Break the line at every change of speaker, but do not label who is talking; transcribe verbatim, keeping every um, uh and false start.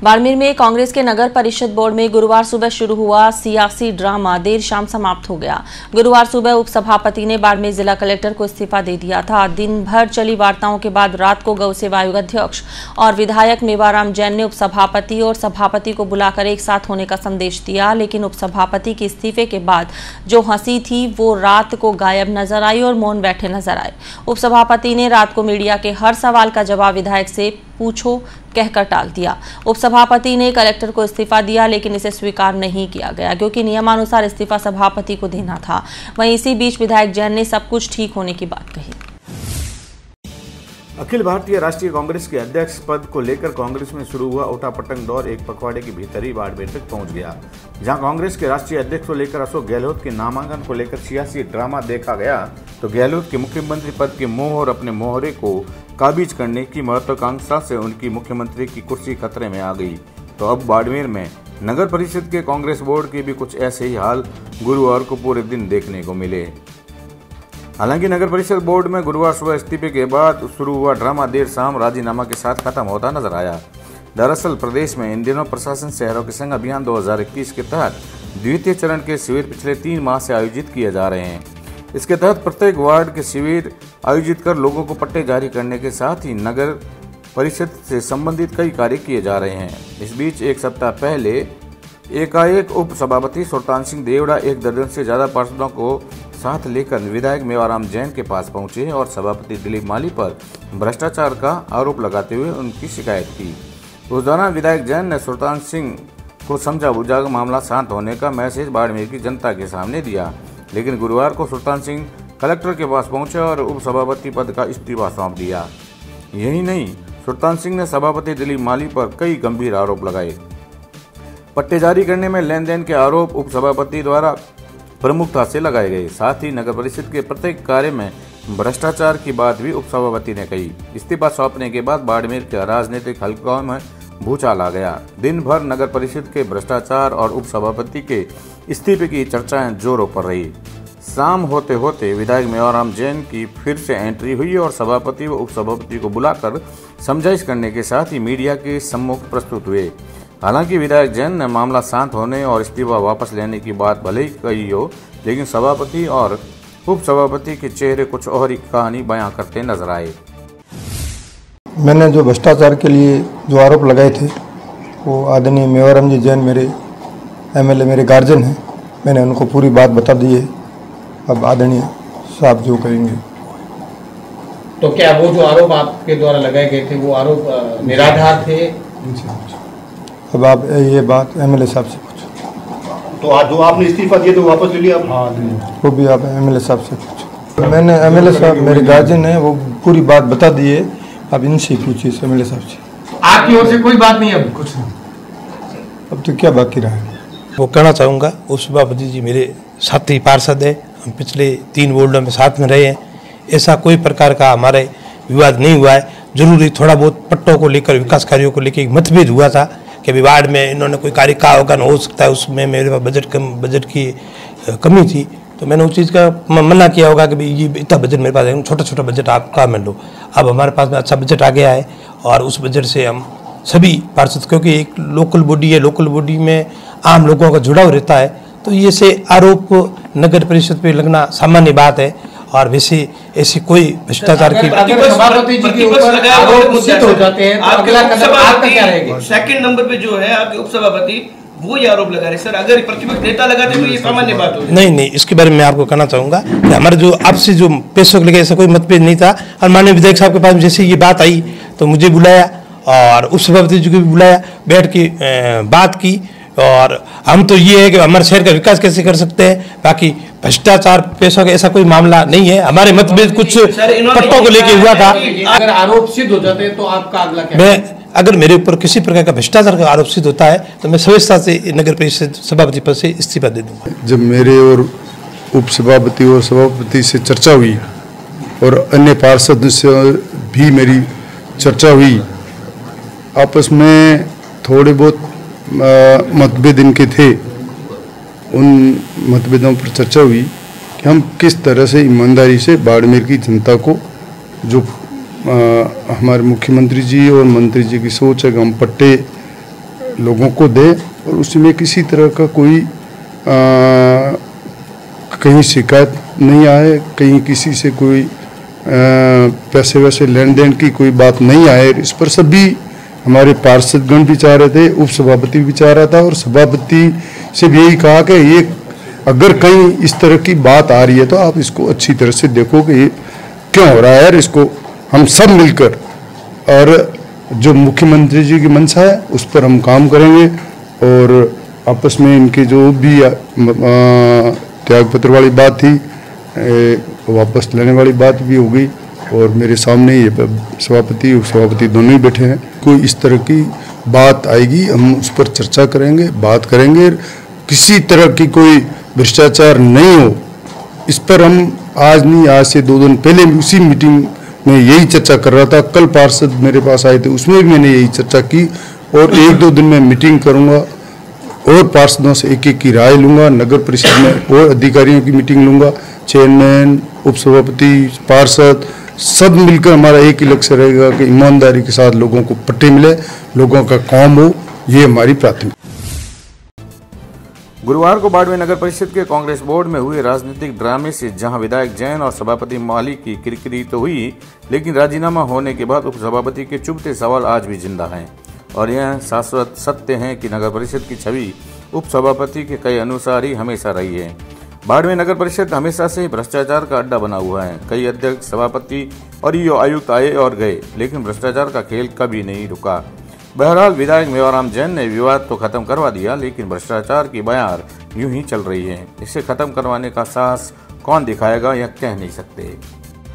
बाड़मेर में कांग्रेस के नगर परिषद बोर्ड में गुरुवार सुबह शुरू हुआ सियासी ड्रामा देर शाम समाप्त हो गया। गुरुवार सुबह उपसभापति ने बाड़मेर जिला कलेक्टर को इस्तीफा दे दिया था। दिन भर चली वार्ताओं के बाद रात को गौ सेवा आयोग अध्यक्ष और विधायक मेवाराम जैन ने उपसभापति और सभापति को बुलाकर एक साथ होने का संदेश दिया, लेकिन उपसभापति के इस्तीफे के बाद जो हंसी थी वो रात को गायब नजर आई और मौन बैठे नजर आए। उपसभापति ने रात को मीडिया के हर सवाल का जवाब विधायक से पूछो कहकर टाल दिया। उपसभापति ने कलेक्टर को इस्तीफा दिया, लेकिन इसे स्वीकार नहीं किया गया क्योंकि नियमानुसार इस्तीफा सभापति को देना था। वहीं इसी बीच विधायक जैन ने सब कुछ ठीक होने की बात कही।
अखिल भारतीय राष्ट्रीय कांग्रेस के अध्यक्ष पद को लेकर कांग्रेस में शुरू हुआ उठापटक दौर एक पखवाड़े के भीतर ही बाड़मेर तक पहुंच गया, जहां कांग्रेस के राष्ट्रीय अध्यक्ष को लेकर अशोक गहलोत के नामांकन को लेकर सियासी ड्रामा देखा गया तो गहलोत के मुख्यमंत्री पद के मोह और अपने मोहरे को काबिज करने की महत्वाकांक्षा से उनकी मुख्यमंत्री की कुर्सी खतरे में आ गई। तो अब बाड़मेर में नगर परिषद के कांग्रेस बोर्ड के भी कुछ ऐसे ही हाल गुरुवार को पूरे दिन देखने को मिले। हालांकि नगर परिषद बोर्ड में गुरुवार सुबह इस्तीफे के बाद शुरू हुआ ड्रामा देर शाम राजीनामा के साथ खत्म होता नजर आया। दरअसल प्रदेश में इन दिनों प्रशासन शहरों के संग अभियान दो हज़ार इक्कीस के तहत द्वितीय चरण के शिविर पिछले तीन माह से आयोजित किए जा रहे हैं। इसके तहत प्रत्येक वार्ड के शिविर आयोजित कर लोगों को पट्टे जारी करने के साथ ही नगर परिषद से संबंधित कई कार्य किए जा रहे हैं। इस बीच एक सप्ताह पहले एकाएक उप सभापति सुल्तान सिंह देवड़ा एक दर्जन से ज्यादा पार्षदों को साथ लेकर विधायक मेवाराम जैन के पास पहुंचे और सभापति दिलीप माली पर भ्रष्टाचार का आरोप लगाते हुए उनकी शिकायत की। उस दौरान विधायक जैन ने सुल्तान सिंह को समझा बुझा मामला शांत होने का मैसेज बाड़मेर की जनता के सामने दिया, लेकिन गुरुवार को सुल्तान सिंह कलेक्टर के पास पहुंचे और उप सभापति पद का इस्तीफा सौंप दिया। यही नहीं, सुल्तान सिंह ने सभापति दिलीप माली पर कई गंभीर आरोप लगाए। पट्टे जारी करने में लेन देन के आरोप उप सभापति द्वारा प्रमुखता से लगाए गए। साथ ही नगर परिषद के प्रत्येक कार्य में भ्रष्टाचार की बात भी उप सभापति ने कही। इस्तीफा सौंपने के बाद बाड़मेर के राजनीतिक हलकों में भूचाल आ गया। दिन भर नगर परिषद के भ्रष्टाचार और उप सभापति के इस्तीफे की चर्चाएं जोरों पर रही। शाम होते होते विधायक मेवाराम जैन की फिर से एंट्री हुई और सभापति व उप सभापति को बुलाकर समझाइश करने के साथ ही मीडिया के सम्मुख प्रस्तुत हुए। हालांकि विधायक जैन ने मामला शांत होने और इस्तीफा वापस लेने की बात भले ही कही हो, लेकिन सभापति और उप सभापति के चेहरे कुछ और ही कहानी बयां करते नजर आए।
मैंने जो भ्रष्टाचार के लिए जो आरोप लगाए थे वो आदरणीय मेवाराम जी जैन मेरे एमएलए मेरे गार्जियन हैं, मैंने उनको पूरी बात बता दी है। अब आदरणीय साहब जो करेंगे।
तो क्या वो जो आरोप आपके द्वारा लगाए गए थे वो आरोप निराधार थे?
अब आप ये बात एमएलए साहब से पूछो।
तो आज जो आपने इस्तीफा दिया तो वापस ले लिया?
हाँ, वो भी आप एमएलए साहब से पूछो। मैंने एमएलए साहब मेरे गार्जियन है, वो पूरी बात बता दी है। अब इनसे पूछिए एमएलए साहब से।
आपकी ओर से कोई बात नहीं? अब कुछ नहीं,
अब तो क्या बाकी रहा है।
वो कहना चाहूँगा, उप सभापति जी मेरे साथी पार्षद है, हम पिछले तीन बोर्डों में साथ में रहे हैं। ऐसा कोई प्रकार का हमारे विवाद नहीं हुआ है। जरूरी थोड़ा बहुत पट्टों को लेकर विकास कार्यों को लेकर एक मतभेद हुआ था कि वार्ड में इन्होंने कोई कार्य कहा होगा न हो सकता है, उसमें मेरे पास बजट कम बजट की कमी थी, तो मैंने उस चीज़ का मना किया होगा कि भाई ये इतना बजट मेरे पास है, छोटा छोटा बजट आप काम में लो। अब हमारे पास में अच्छा बजट आ गया है और उस बजट से हम सभी पार्षद, क्योंकि एक लोकल बॉडी है, लोकल बॉडी में आम लोगों का जुड़ाव रहता है, तो ये से आरोप नगर परिषद पे लगना सामान्य बात है। और वैसे ऐसी कोई भ्रष्टाचार की
सभापति जी के ऊपर आरोप सिद्ध हो जाते हैं तो अगला कदम आपका क्या रहेगा?
सेकंड नंबर पे जो है आपके उपसभापति वो ये आरोप लगा रहे सर, अगर प्रतिपक्ष नेता लगाते तो ये सामान्य बात होगी।
नहीं नहीं, इसके बारे में मैं आपको कहना चाहूँगा कि हमारे जो आपसे जो पैसों को लेकर ऐसा कोई मतभेद नहीं था। और माननीय विधायक साहब के पास जैसे ये बात आई तो मुझे बुलाया और उपसभापति जी को भी बुलाया, बैठ के बात की। और हम तो ये है कि हमारे शहर का विकास कैसे कर सकते हैं, बाकी भ्रष्टाचार पैसों का ऐसा कोई मामला नहीं है। हमारे मतभेद कुछ पट्टों को लेके हुआ था।
अगर आरोप सिद्ध हो जाते हैं तो आपका अगला क्या?
मैं अगर मेरे ऊपर किसी प्रकार का भ्रष्टाचार का आरोप सिद्ध होता है तो मैं स्वेच्छा से नगर परिषद सभापति पद से इस्तीफा दे दूंगा।
जब मेरे और उप सभापति और सभापति से चर्चा हुई और अन्य पार्षद से भी मेरी चर्चा हुई, आपस में थोड़े बहुत मतभेद इनके थे, उन मतभेदों पर चर्चा हुई कि हम किस तरह से ईमानदारी से बाड़मेर की जनता को, जो आ, हमारे मुख्यमंत्री जी और मंत्री जी की सोच है कि हम पट्टे लोगों को दे और उसमें किसी तरह का कोई आ, कहीं शिकायत नहीं आए, कहीं किसी से कोई आ, पैसे वैसे लेन देन की कोई बात नहीं आए। इस पर सभी हमारे पार्षदगण भी चाह रहे थे, उप सभापति भी चाह रहा था और सभापति से भी यही कहा कि ये अगर कहीं इस तरह की बात आ रही है तो आप इसको अच्छी तरह से देखो कि ये क्यों हो रहा है यार, इसको हम सब मिलकर और जो मुख्यमंत्री जी की मंशा है उस पर हम काम करेंगे और आपस में इनके जो भी त्यागपत्र वाली बात थी ए, वापस लेने वाली बात भी हो गई और मेरे सामने ये सभापति उप सभापति दोनों ही बैठे हैं। कोई इस तरह की बात आएगी हम उस पर चर्चा करेंगे, बात करेंगे, किसी तरह की कोई भ्रष्टाचार नहीं हो इस पर हम आज नहीं, आज से दो दिन पहले उसी मीटिंग में यही चर्चा कर रहा था। कल पार्षद मेरे पास आए थे, उसमें भी मैंने यही चर्चा की और एक दो दिन में मीटिंग करूंगा और पार्षदों से एक एक की राय लूंगा। नगर परिषद में और अधिकारियों की मीटिंग लूंगा, चेयरमैन, उपसभापति, पार्षद सब मिलकर हमारा एक ही लक्ष्य रहेगा कि ईमानदारी के साथ लोगों को पट्टे मिले, लोगों का काम हो, ये हमारी प्राथमिकता।
गुरुवार को बाड़मेर नगर परिषद के कांग्रेस बोर्ड में हुए राजनीतिक ड्रामे से जहां विधायक जैन और सभापति माली की किरकिरी तो हुई, लेकिन राजीनामा होने के बाद उपसभापति के चुभते सवाल आज भी जिंदा हैं और यह शाश्वत सत्य है कि नगर परिषद की छवि उपसभापति के कई अनुसार ही हमेशा रही है। बाड़मेर नगर परिषद हमेशा से भ्रष्टाचार का अड्डा बना हुआ है। कई अध्यक्ष, सभापति और ईओ आयुक्त आए और गए, लेकिन भ्रष्टाचार का खेल कभी नहीं रुका। बहरहाल विधायक मेवाराम जैन ने विवाद तो खत्म करवा दिया, लेकिन भ्रष्टाचार की बयार यूं ही चल रही है। इसे खत्म करवाने का साहस कौन दिखाएगा यह कह नहीं सकते।